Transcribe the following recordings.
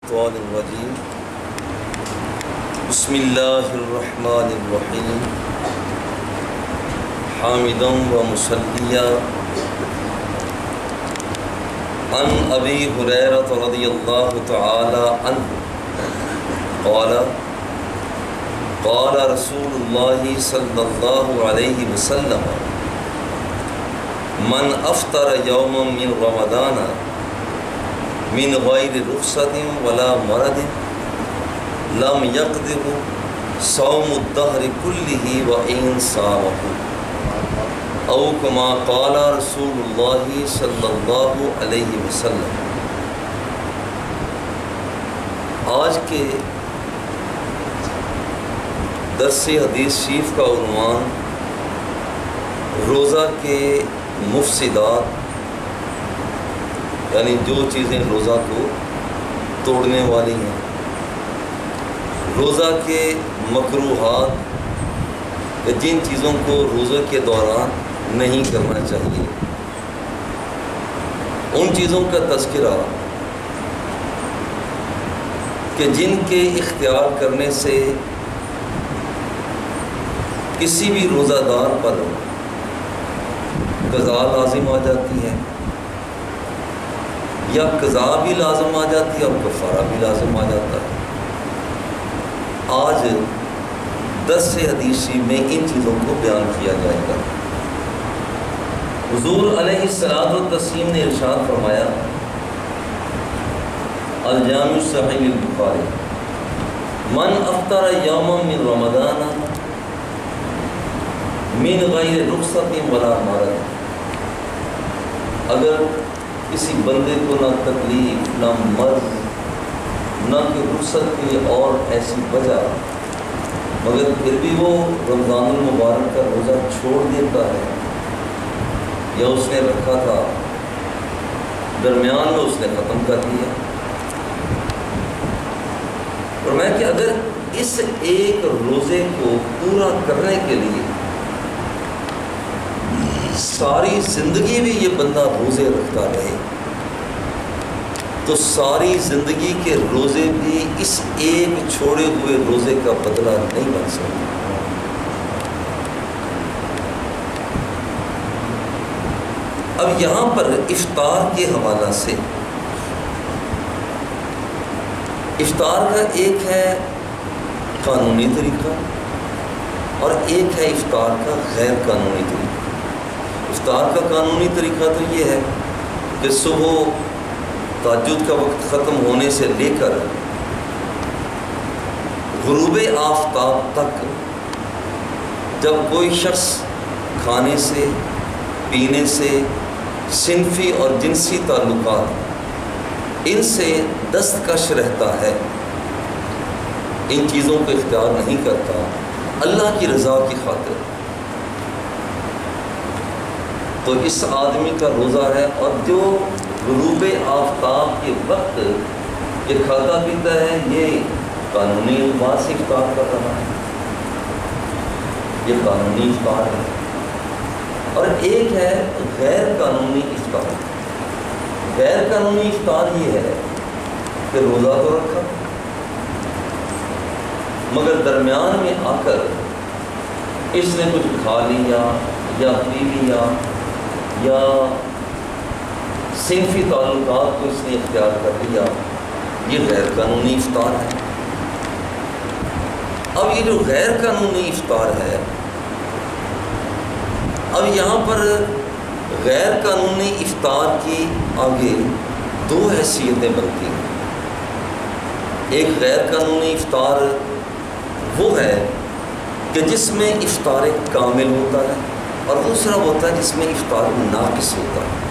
الشیطان الرجیم بسم اللہ الرحمن الرحیم حامدا و مصلیا عن ابی ہریرہ رضی اللہ تعالی عنہ قال قال رسول اللہ صلی اللہ علیہ وسلم من افطر یوما من رمضان من غیر رخصت ولا مرض لم یقدر صوم الدہر کلہ وان صامہ او کما قال رسول اللہ صلی اللہ علیہ وسلم۔ آج کے درس حدیث شریف کا عنوان روزہ کے مفسدات، یعنی جو چیزیں روزہ کو توڑنے والی ہیں، روزہ کے مکروہات، جن چیزوں کو روزہ کے دوران نہیں کرنا چاہیے، ان چیزوں کا تذکرہ کہ جن کے اختیار کرنے سے کسی بھی روزہ دار پر قضا لازم آ جاتی ہے، یا قضا بھی لازم آ جاتی ہے اور کفارہ بھی لازم آ جاتا ہے۔ آج درس حدیث میں ان چیزوں کو بیان کیا جائے گا۔ حضور علیہ الصلوۃ والتسلیم نے ارشاد فرمایا، الجامع الصحیح البخاری، من افطر یوما من رمضان من غیر رخصت ولا مرض، اگر کسی بندے کو نہ تکلیف، نہ مرض، نہ کہ رخصت کی اور ایسی وجہ، مگر پھر بھی وہ رمضان المبارک کا روزہ چھوڑ دیتا ہے، یا اس نے رکھا تھا درمیان میں اس نے ختم کر دیا، اور میں کہ اگر اس ایک روزے کو پورا کرنے کے لیے ساری زندگی بھی یہ بندہ روزے رکھتا رہے، تو ساری زندگی کے روزے بھی اس ایک چھوڑے ہوئے روزے کا بدلہ نہیں بن سکتے۔ اب یہاں پر افطار کے حوالہ سے، افطار کا ایک ہے قانونی طریقہ اور ایک ہے افطار کا غیر قانونی طریقہ۔ افطار کا قانونی طریقہ تو یہ ہے کہ صبح تہجد کا وقت ختم ہونے سے لے کر غروب آفتاب تک جب کوئی شخص کھانے سے، پینے سے، صنفی اور جنسی تعلقات ان سے دستکش رہتا ہے، ان چیزوں کو اختیار نہیں کرتا اللہ کی رضا کی خاطر، تو اس آدمی کا روزہ ہے۔ اور جو غروب آفتاب کے وقت یہ کھاتا پیتا ہے، یہ قانونی اعتبار سے افطار کر رہا ہے، یہ قانونی افطار ہے۔ اور ایک ہے غیر قانونی افطار۔ غیر قانونی افطار یہ ہے کہ روزہ تو رکھا، مگر درمیان میں آ کر اس نے کچھ کھا لیا یا پی لیا، یا صنفی تعلقات کو اس نے اختیار کر لیا، یہ غیر قانونی افطار ہے۔ اب یہ جو غیر قانونی افطار ہے، اب یہاں پر غیر قانونی افطار کی آگے دو حیثیتیں بنتی ہیں۔ ایک غیر قانونی افطار وہ ہے کہ جس میں افطار کامل ہوتا ہے، اور دوسرا ہوتا ہے جس میں افطار ناقص ہوتا ہے۔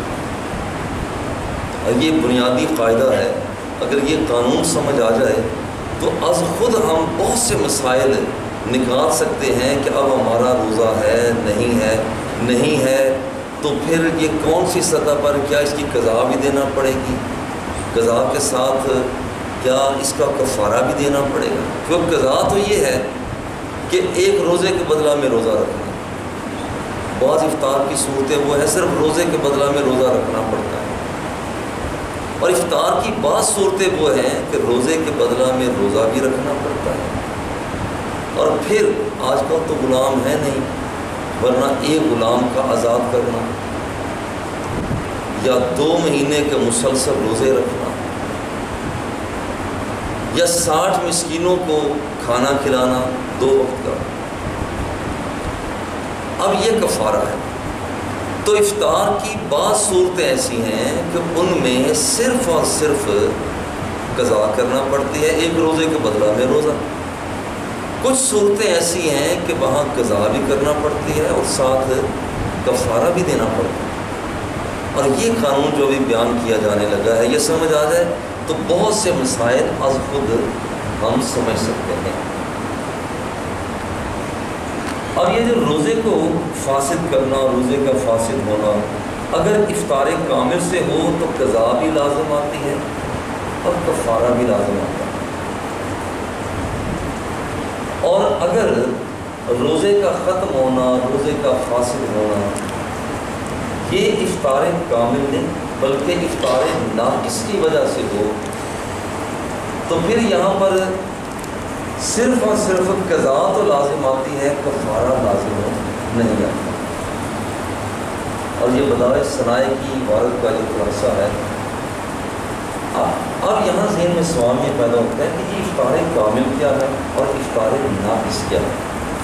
اور یہ بنیادی قاعدہ ہے، اگر یہ قانون سمجھ آ جائے تو از خود ہم بہت سے مسائل نکال سکتے ہیں کہ اب ہمارا روزہ ہے نہیں ہے، تو پھر یہ کون سی سطح پر، کیا اس کی قضا بھی دینا پڑے گی، قضا کے ساتھ کیا اس کا کفارہ بھی دینا پڑے گا، کیونکہ قضا تو یہ ہے کہ ایک روزے کے بدلہ میں روزہ رکھنا۔ بعض افطار کی صورتیں وہ ہے صرف روزے کے بدلہ میں روزہ رکھنا پڑتا ہے، اور افطار کی بعض صورتیں وہ ہیں کہ روزے کے بدلہ میں روزہ بھی رکھنا پڑتا ہے، اور پھر آج کل تو غلام ہے نہیں، ورنہ ایک غلام کا آزاد کرنا یا 2 مہینے کے مسلسل روزے رکھنا یا 60 مسکینوں کو کھانا کھلانا 2 وقت کا، اب یہ کفارہ ہے۔ تو افطار کی بعض صورتیں ایسی ہیں کہ ان میں صرف اور صرف قضا کرنا پڑتی ہے، ایک روزے کے بدلہ میں روزہ۔ کچھ صورتیں ایسی ہیں کہ وہاں قضا بھی کرنا پڑتی ہے اور ساتھ کفارہ بھی دینا پڑتا ہے۔ اور یہ قانون جو بھی بیان کیا جانے لگا ہے، یہ سمجھ آ جائے تو بہت سے مسائل از خود ہم سمجھ سکتے ہیں۔ اب یہ جو روزے کو فاسد کرنا، روزے کا فاسد ہونا، اگر افطار کامل سے ہو تو قضا بھی لازم آتی ہے اور کفارہ بھی لازم آتا ہے، اور اگر روزے کا ختم ہونا، روزے کا فاسد ہونا یہ افطار کامل نہیں بلکہ افطار ناقص کی وجہ سے ہو تو پھر یہاں پر صرف اور صرف قضا تو لازم آتی ہے، کفارہ لازم نہیں آتا۔ اور یہ بدائع صنائع کی عبارت کا یہ خلاصہ ہے۔ اب یہاں ذہن میں سوال یہ پیدا ہوتا ہے کہ یہ افطار کامل کیا ہے اور افطار ناقص کیا ہے؟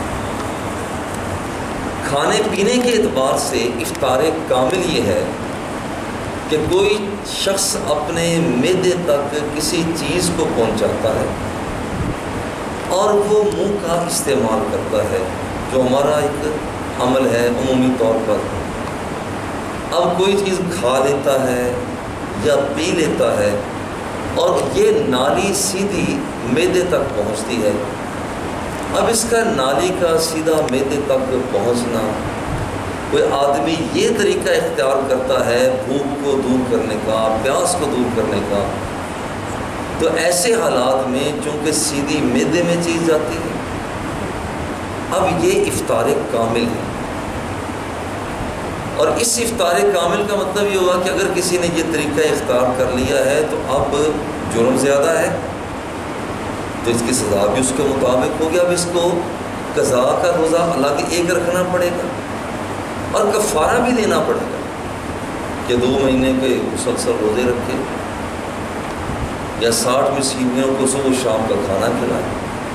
کھانے پینے کے اعتبار سے افطار کامل یہ ہے کہ کوئی شخص اپنے معدے تک کسی چیز کو پہنچاتا ہے اور وہ منہ کا استعمال کرتا ہے، جو ہمارا ایک عمل ہے عمومی طور پر۔ اب کوئی چیز کھا لیتا ہے یا پی لیتا ہے اور یہ نالی سیدھی معدے تک پہنچتی ہے، اب اس کا نالی کا سیدھا معدے تک پہنچنا، کوئی آدمی یہ طریقہ اختیار کرتا ہے بھوک کو دور کرنے کا، پیاس کو دور کرنے کا، تو ایسے حالات میں چونکہ سیدھی معدے میں چیز جاتی ہے، اب یہ افطار کامل ہے۔ اور اس افطار کامل کا مطلب یہ ہوا کہ اگر کسی نے یہ طریقہ اختیار کر لیا ہے تو اب جرم زیادہ ہے تو اس کی سزا بھی اس کے مطابق ہوگی۔ اب اس کو قضا کا روزہ الگ ایک رکھنا پڑے گا اور کفارہ بھی دینا پڑے گا کہ 2 مہینے کے مسلسل روزے رکھے یا 60 مسکینوں کو صبح و شام کا کھانا کھلائے۔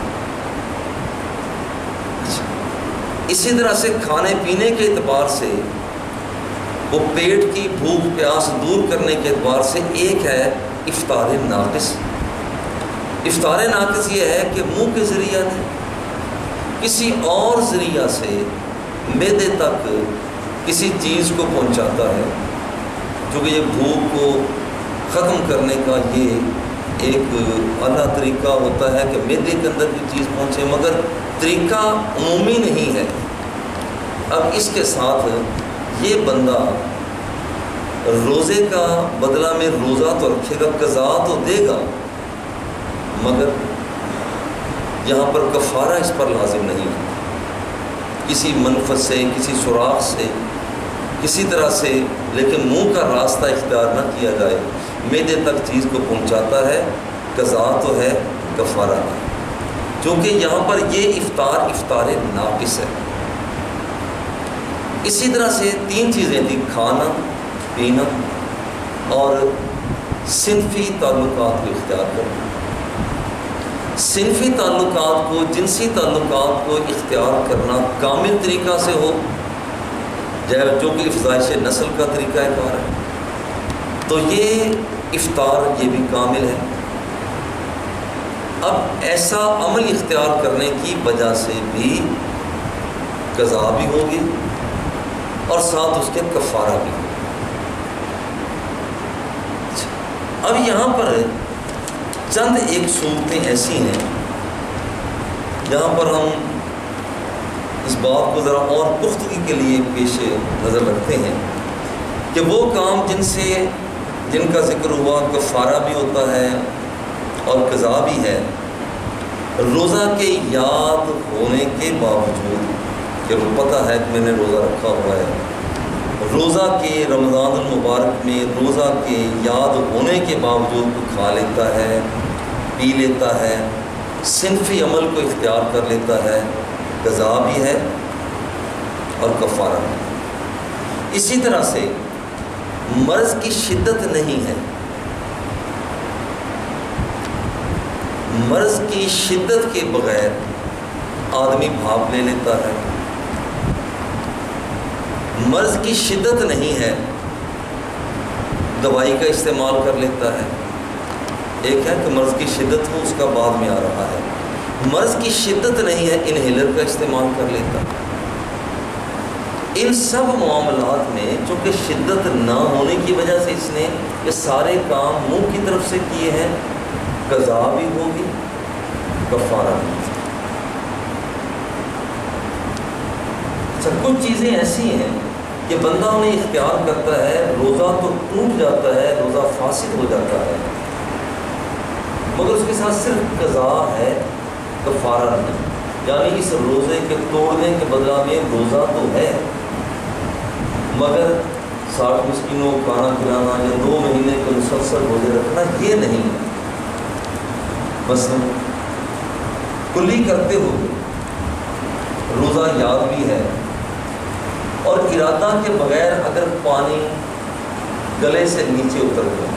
اسی طرح سے کھانے پینے کے اعتبار سے وہ پیٹ کی بھوک پیاس دور کرنے کے اعتبار سے ایک ہے افطار ناقص۔ افطار ناقص یہ ہے کہ منہ کے ذریعہ نہیں، کسی اور ذریعہ سے معدے تک کسی چیز کو پہنچاتا ہے، چونکہ یہ بھوک کو ختم کرنے کا یہ ایک اعلیٰ طریقہ ہوتا ہے کہ معدے کے اندر کوئی چیز پہنچے، مگر طریقہ عمومی نہیں ہے۔ اب اس کے ساتھ یہ بندہ روزے کا بدلہ میں روزہ تو رکھے گا، قضا تو دے گا، مگر یہاں پر کفارہ اس پر لازم نہیں ہے۔ کسی منفذ سے، کسی سوراخ سے، کسی طرح سے، لیکن منہ کا راستہ اختیار نہ کیا جائے، معدے تک چیز کو پہنچاتا ہے، قضا تو ہے، کفارہ نہیں، چونکہ یہاں پر یہ افطار ناقص ہے۔ اسی طرح سے 3 چیزیں تھیں، کھانا پینا اور صنفی تعلقات کو اختیار کرنا۔ صنفی تعلقات کو، جنسی تعلقات کو اختیار کرنا کامل طریقہ سے ہو، جو کہ افزائش نسل کا طریقہ کار ہے، تو یہ افطار یہ بھی کامل ہے۔ اب ایسا عمل اختیار کرنے کی وجہ سے بھی قضا بھی ہوگی اور ساتھ اس کے کفارہ بھی ہوگا۔ اب یہاں پر چند ایک صورتیں ایسی ہیں جہاں پر ہم اس بات کو ذرا اور پختگی کے لیے پیش نظر رکھتے ہیں کہ وہ کام جن کا ذکر ہوا، کفارہ بھی ہوتا ہے اور قضا بھی ہے، روزہ کے یاد ہونے کے باوجود کہ وہ پتہ ہے کہ میں نے روزہ رکھا ہوا ہے، روزہ کے رمضان المبارک میں روزہ کے یاد ہونے کے باوجود تو کھا لیتا ہے، پی لیتا ہے، صنفی عمل کو اختیار کر لیتا ہے، قضا بھی ہے اور کفارہ بھی۔ اسی طرح سے مرض کی شدت نہیں ہے، مرض کی شدت کے بغیر آدمی بھاپ لے لیتا ہے، مرض کی شدت نہیں ہے دوائی کا استعمال کر لیتا ہے۔ ایک ہے کہ مرض کی شدت ہو، اس کا بعد میں آ رہا ہے، مرض کی شدت نہیں ہے انہیلر کا استعمال کر لیتا ہے۔ ان سب معاملات میں چونکہ شدت نہ ہونے کی وجہ سے اس نے یہ سارے کام منہ کی طرف سے کیے ہیں، قضا بھی ہوگی، کفارہ بھی۔ کچھ چیزیں ایسی ہیں کہ بندہ انہیں اختیار کرتا ہے، روزہ تو ٹوٹ جاتا ہے، روزہ فاسد ہو جاتا ہے، مگر اس کے ساتھ صرف قضا ہے، کفارہ نہیں۔ یعنی اس روزے کے توڑنے کے بدلہ میں روزہ تو ہے، مگر 60 مسکینوں کو کھانا کھلانا یا 2 مہینے کے مسلسل روزے رکھنا یہ نہیں ہے۔ مثلا کلی کرتے ہوئے روزہ یاد بھی ہے اور ارادہ کے بغیر اگر پانی گلے سے نیچے اتر گیا،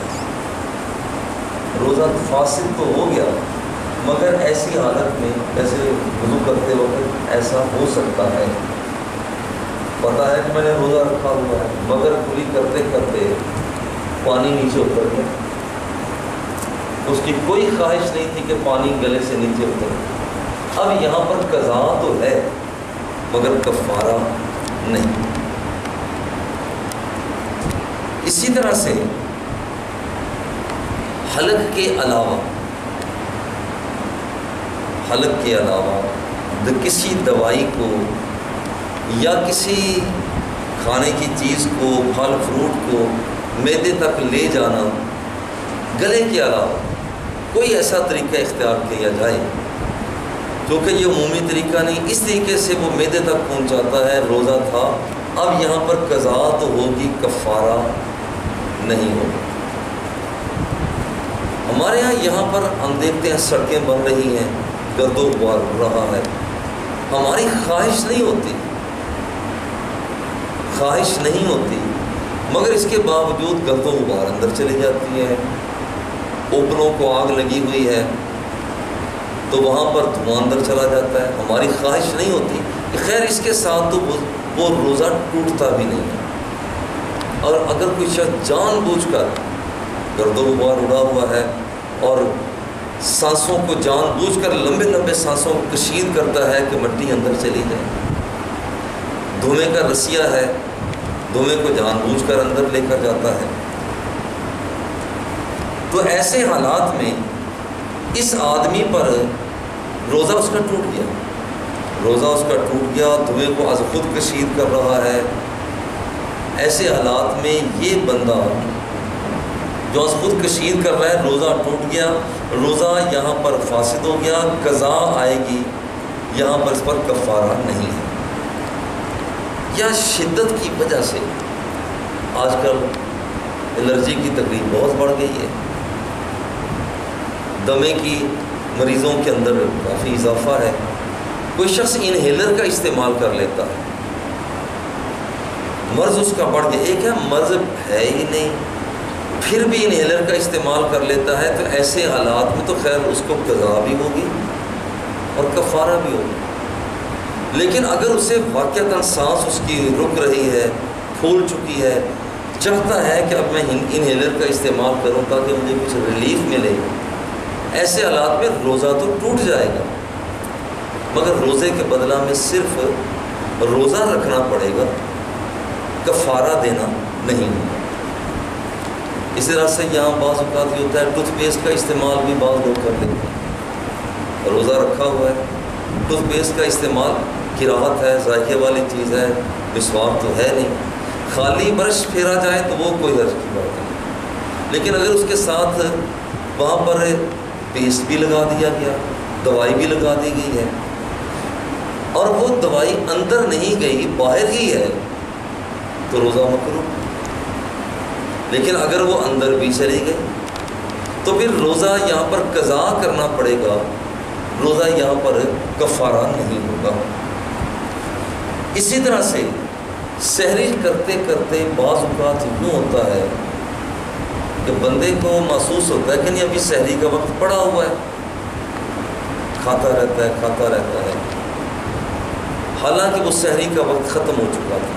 روزہ فاسد تو ہو گیا، مگر ایسی حالت میں جیسے وضو کرتے وقت ایسا ہو سکتا ہے، پتہ ہے کہ میں نے روزہ رکھا ہوا ہے مگر کلی کرتے کرتے پانی نیچے اتر گیا، اس کی کوئی خواہش نہیں تھی کہ پانی گلے سے نیچے اتر گیا۔ اب یہاں پر قضا تو ہے مگر کفارہ نہیں۔ اسی طرح سے حلق کے علاوہ کسی دوائی کو یا کسی کھانے کی چیز کو، پھل فروٹ کو معدے تک لے جانا، گلے کے علاوہ کوئی ایسا طریقہ اختیار کیا جائے، کیونکہ یہ عمومی طریقہ نہیں، اس طریقے سے وہ معدے تک پہنچاتا ہے، روزہ تھا، اب یہاں پر قضا تو ہوگی، کفارہ نہیں ہوگا۔ ہمارے یہاں پر ہم دیکھتے ہیں سڑکیں بن رہی ہیں، گرد و غبار ہو رہا ہے، ہماری خواہش نہیں ہوتی مگر اس کے باوجود گرد و غبار اندر چلی جاتی ہے، اوپنوں کو آگ لگی ہوئی ہے تو وہاں پر دھواں اندر چلا جاتا ہے، ہماری خواہش نہیں ہوتی کہ خیر اس کے ساتھ تو وہ روزہ ٹوٹتا بھی نہیں ہے۔ اور اگر کوئی شخص جان بوجھ کر گرد و غبار اڑا ہوا ہے اور سانسوں کو جان بوجھ کر لمبے سانسوں کو کشید کرتا ہے کہ مٹی اندر چلی جائے، دھویں کا رسیہ ہے، دھویں کو جان بوجھ کر اندر لے کر جاتا ہے، تو ایسے حالات میں اس آدمی پر روزہ اس کا ٹوٹ گیا، دھویں کو از خود کشید کر رہا ہے۔ ایسے حالات میں یہ بندہ جو از خود کشید کر رہا ہے، روزہ ٹوٹ گیا، روزہ یہاں پر فاسد ہو گیا، قضا آئے گی، یہاں پر اس پر کفارہ نہیں ہے۔ یا شدت کی وجہ سے آج کل الرجی کی تکلیف بہت بڑھ گئی ہے، دمے کی مریضوں کے اندر کافی اضافہ ہے، کوئی شخص انہیلر کا استعمال کر لیتا ہے، مرض اس کا بڑھ گیا، ایک ہے مرض ہے ہی نہیں پھر بھی انہیلر کا استعمال کر لیتا ہے، تو ایسے حالات میں تو خیر اس کو قضا بھی ہوگی اور کفارہ بھی ہوگی۔ لیکن اگر اسے واقعتاً سانس اس کی رک رہی ہے، پھول چکی ہے، چاہتا ہے کہ اب میں انہیلر کا استعمال کروں تاکہ مجھے کچھ ریلیف ملے، ایسے حالات میں روزہ تو ٹوٹ جائے گا، مگر روزے کے بدلہ میں صرف روزہ رکھنا پڑے گا، کفارہ دینا نہیں۔ اس طرح سے یہاں بعض اوقات یہ ہوتا ہے ٹوتھ پیسٹ کا استعمال بھی بعض لوگ کر لیتے ہیں، روزہ رکھا ہوا ہے، ٹوتھ پیسٹ کا استعمال کراہت ہے، ذائقے والی چیز ہے، مسواک تو ہے نہیں، خالی برش پھیرا جائے تو وہ کوئی حرج کی بات نہیں، لیکن اگر اس کے ساتھ وہاں پر پیسٹ بھی لگا دیا گیا، دوائی بھی لگا دی گئی ہے، اور وہ دوائی اندر نہیں گئی باہر ہی ہے، تو روزہ مکروہ. لیکن اگر وہ اندر بھی چلی گئی تو پھر روزہ یہاں پر قضا کرنا پڑے گا، روزہ یہاں پر کفارہ نہیں ہوگا. اسی طرح سے سحری کرتے کرتے بعض اوقات یوں ہوتا ہے کہ بندے کو محسوس ہوتا ہے کہ نہیں ابھی سحری کا وقت پڑا ہوا ہے، کھاتا رہتا ہے، حالانکہ وہ سحری کا وقت ختم ہو چکا تھا.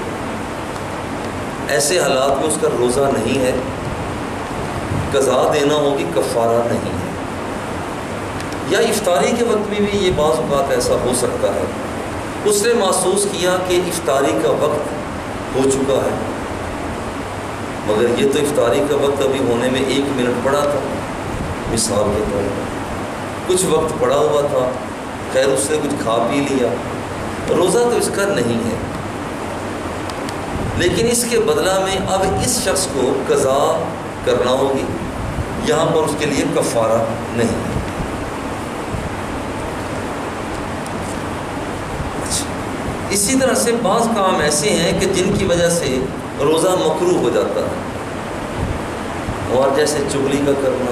ایسے حالات میں اس کا روزہ نہیں ہے، قضا دینا ہوگی، کفارہ نہیں ہے. یا افطاری کے وقت میں بھی یہ بعض اوقات ایسا ہو سکتا ہے، اس نے محسوس کیا کہ افطاری کا وقت ہو چکا ہے، مگر یہ تو افطاری کا وقت ابھی ہونے میں 1 منٹ پڑا تھا، مثال کے طور پر کچھ وقت پڑا ہوا تھا، خیر اس نے کچھ کھا پی لیا، روزہ تو اس کا نہیں ہے. لیکن اس کے بدلہ میں اب اس شخص کو قضا کرنا ہوگی، یہاں پر اس کے لیے کفارہ نہیں ہے. اسی طرح سے بعض کام ایسے ہیں کہ جن کی وجہ سے روزہ مکروہ ہو جاتا ہے، اور جیسے چغلی کا کرنا،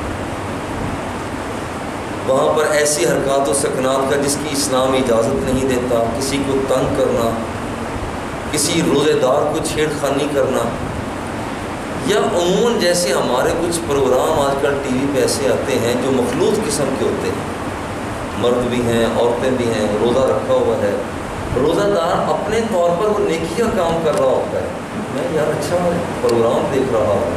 وہاں پر ایسی حرکات و سکنات کا جس کی اسلام اجازت نہیں دیتا، کسی کو تنگ کرنا، کسی روزے دار کو چھیڑ خانی کرنا، یا عموماً جیسے ہمارے کچھ پروگرام آج کل ٹی وی پہ ایسے آتے ہیں جو مخلوط قسم کے ہوتے ہیں، مرد بھی ہیں عورتیں بھی ہیں، روزہ رکھا ہوا ہے، روزہ دار اپنے طور پر وہ نیکی کا کام کر رہا ہوتا ہے، میں یار اچھا پروگرام دیکھ رہا ہوں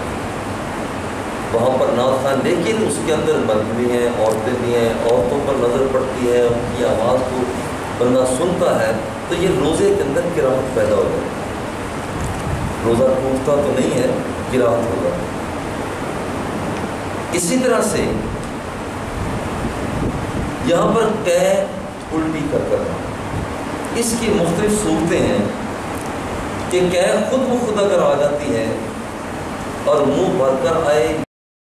وہاں پر نعت خان، لیکن اس کے اندر مرد بھی ہیں عورتیں بھی ہیں، عورتوں پر نظر پڑتی ہے، ان کی آواز کو بندہ سنتا ہے، تو یہ روزے کے اندر کراہت پیدا ہو جاتی ہے. روزہ ٹوٹتا تو نہیں ہے، کراہت ہوگا. اسی طرح سے یہاں پر قے الٹی کر کرنا، اس کی مختلف صورتیں ہیں کہ قے خود بخود اگر آ جاتی ہے اور منہ بھر کر آئے